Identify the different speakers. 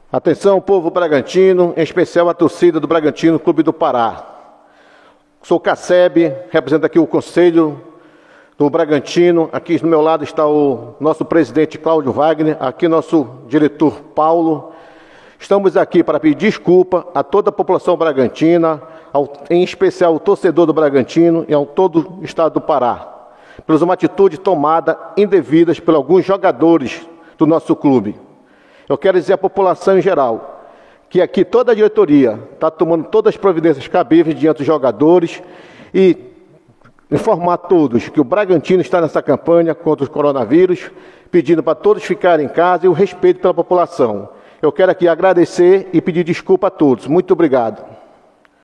Speaker 1: Atenção, povo bragantino, em especial a torcida do Bragantino Clube do Pará. Sou Cassebe, represento aqui o Conselho do Bragantino. Aqui do meu lado está o nosso presidente Cláudio Wagner, aqui nosso diretor Paulo. Estamos aqui para pedir desculpa a toda a população bragantina, em especial o torcedor do Bragantino e ao todo o estado do Pará, por uma atitude tomada indevidas por alguns jogadores do nosso clube. Eu quero dizer à população em geral que aqui toda a diretoria está tomando todas as providências cabíveis diante dos jogadores e informar a todos que o Bragantino está nessa campanha contra o coronavírus, pedindo para todos ficarem em casa e o respeito pela população. Eu quero aqui agradecer e pedir desculpa a todos. Muito obrigado.